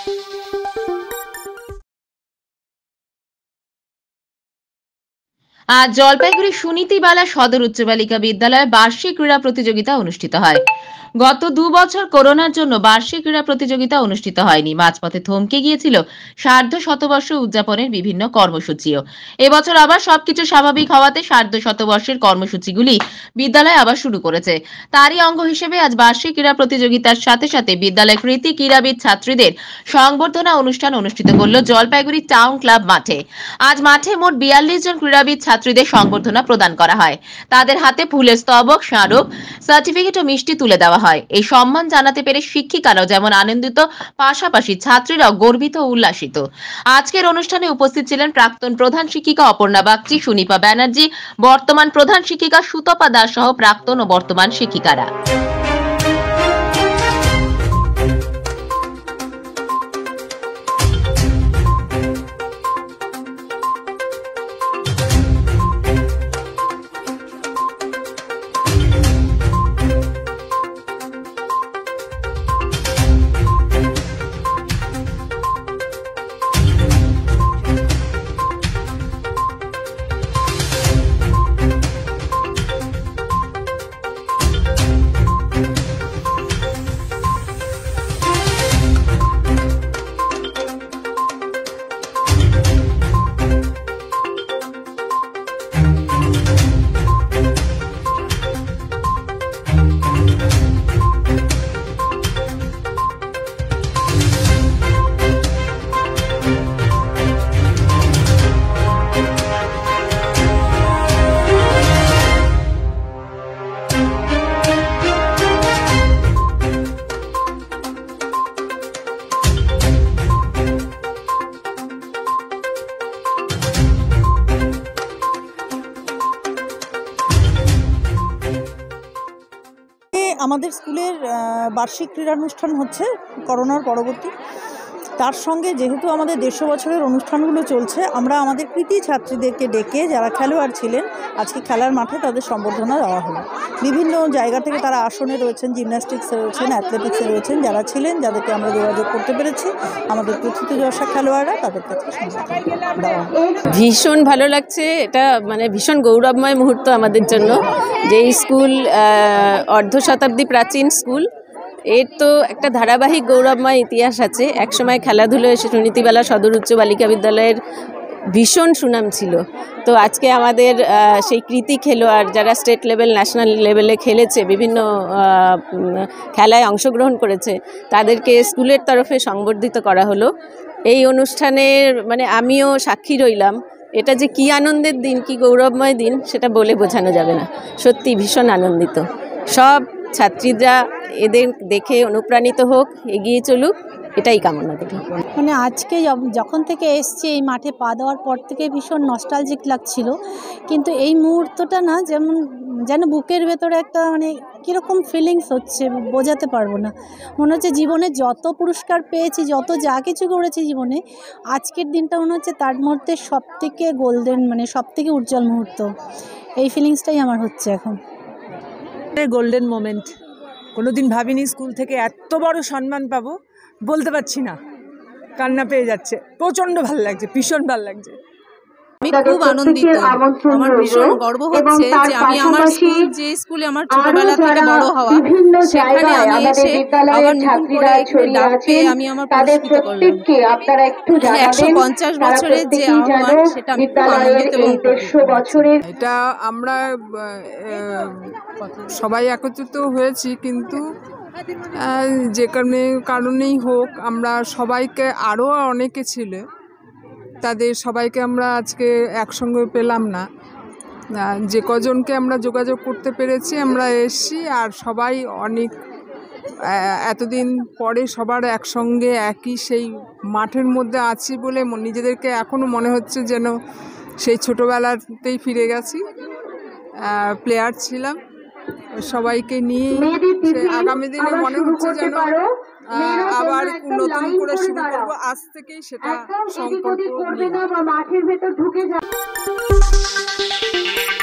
আজ জলপাইগুড়ি সুনীতিবালা সদর উচ্চ বালিকা বিদ্যালয়ে বার্ষিক ক্রীড়া প্রতিযোগিতা অনুষ্ঠিত হয়। গত 2 বছর করোনার জন্য বার্ষিক ক্রীড়া প্রতিযোগিতা অনুষ্ঠিত হয়নি। মাঝপথে থমকে গিয়েছিল সার্ধ শতবর্ষ উদযাপনের বিভিন্ন কর্মসূচিও। এবছর আবার সবকিছু স্বাভাবিক হওয়াতে সার্ধ শতবর্ষের কর্মসূচিগুলি বিদ্যালয় আবার শুরু করেছে। তারই অঙ্গ হিসেবে আজ বার্ষিক ক্রীড়া প্রতিযোগিতার সাথে সাথে বিদ্যালয়ের কৃতি ক্রীড়াবিদ ছাত্রীদের সংবর্ধনা অনুষ্ঠান অনুষ্ঠিত করল জলপাইগুড়ি টাউন ক্লাব মাঠে। আজ মাঠে মোট 42 জন ক্রীড়াবিদ ছাত্রীদের সংবর্ধনা প্রদান করা হয়। তাদের হাতে ফুলের স্তবক, স্মারক, সার্টিফিকেট ও মিষ্টি তুলে দেওয়া হয়। এই সম্মান জানাতে পেরে শিক্ষিকারাও যেমন আনন্দিত, পাশাপাশি ছাত্রীরাও গর্বিত ও উল্লাসিত। আজকের অনুষ্ঠানে উপস্থিত ছিলেন প্রাক্তন প্রধান শিক্ষিকা অপর্ণা বাগচি, সুনিপা ব্যানার্জি, বর্তমান প্রধান শিক্ষিকা সুতপা দাস সহ প্রাক্তন ও বর্তমান শিক্ষিকারা। আমাদের স্কুলের বার্ষিক ক্রীড়ানুষ্ঠান হচ্ছে করোনার পরবর্তী। তার সঙ্গে যেহেতু আমাদের 150 বছরের অনুষ্ঠানগুলো চলছে, আমরা আমাদের কৃতি ছাত্রীদেরকে ডেকে যারা খেলোয়াড় ছিলেন আজকে খেলার মাঠে তাদের সম্বর্ধনা দেওয়া হলো। বিভিন্ন জায়গা থেকে তারা আসনে রয়েছেন, জিমন্যাস্টিক্সে রয়েছেন, অ্যাথলেটিক্সে রয়েছেন, যারা ছিলেন যাদেরকে আমরা যোগাযোগ করতে পেরেছি আমাদের প্রথিতযশা খেলোয়াড়রা তাদের কাছে দেওয়া। ভীষণ ভালো লাগছে, এটা মানে ভীষণ গৌরবময় মুহূর্ত আমাদের জন্য যে এই স্কুল অর্ধ শতাব্দী প্রাচীন স্কুল, এর তো একটা ধারাবাহিক গৌরবময় ইতিহাস আছে। একসময় খেলাধুলো এসে সুনীতিবালা সদর উচ্চ বালিকা বিদ্যালয়ের ভীষণ সুনাম ছিল। তো আজকে আমাদের সেই কৃতি খেলোয়াড় যারা স্টেট লেভেল, ন্যাশনাল লেভেলে খেলেছে, বিভিন্ন খেলায় অংশগ্রহণ করেছে, তাদেরকে স্কুলের তরফে সংবর্ধিত করা হলো। এই অনুষ্ঠানের মানে আমিও সাক্ষী রইলাম। এটা যে কী আনন্দের দিন, কী গৌরবময় দিন, সেটা বলে বোঝানো যাবে না। সত্যি ভীষণ আনন্দিত। সব ছাত্রীরা এদের দেখে অনুপ্রাণিত হোক, এগিয়ে চলুক, এটাই কামনা করি। মানে আজকে যখন থেকে এসছি এই মাঠে পা দেওয়ার পর থেকে ভীষণ নস্টালজিক লাগছিল, কিন্তু এই মুহূর্তটা না যেন বুকের ভেতরে একটা মানে কীরকম ফিলিংস হচ্ছে বোঝাতে পারবো না। মনে হচ্ছে জীবনে যত পুরস্কার পেয়েছি, যত যা কিছু করেছি জীবনে, আজকের দিনটা মনে হচ্ছে তার মধ্যে সবথেকে গোল্ডেন, মানে সবথেকে উজ্জ্বল মুহূর্ত। এই ফিলিংসটাই আমার হচ্ছে এখন। Golden moment. কোনোদিন ভাবিনি স্কুল থেকে এত বড় সম্মান পাবো, বলতে পারছি না, কান্না পেয়ে যাচ্ছে। প্রচণ্ড ভালো লাগছে, ভীষণ ভালো লাগছে। আমি খুব আনন্দিত, আমার ভীষণ গর্ব হচ্ছে যে আমি আমার স্কুল, যে স্কুলে আমার ছোটবেলা থেকে বড় হওয়া, সেখানে আমি এসে আবার নতুন করে একটু ডাক পেয়ে আমি আমার পুরস্কৃত করলাম। 150 বছরের যে আহ্বান, সেটা আমি খুব আনন্দিত এবং এটা আমরা সবাই একত্রিত হয়েছি, কিন্তু যে কারণেই হোক আমরা সবাইকে, আরও অনেকে ছিল, তাদের সবাইকে আমরা আজকে একসঙ্গে পেলাম না। যে কজনকে আমরা যোগাযোগ করতে পেরেছি আমরা এসছি, আর সবাই অনেক এতদিন পরে সবার একসঙ্গে একই সেই মাঠের মধ্যে আছি বলে নিজেদেরকে এখনও মনে হচ্ছে যেন সেই ছোটোবেলাতেই ফিরে গেছি। প্লেয়ার ছিলাম, সবাইকে নিয়ে আগামী দিনে মনে হচ্ছে যেন আবার নতুন করে শুরু করবো, আজ থেকেই সেটা সংকল্প।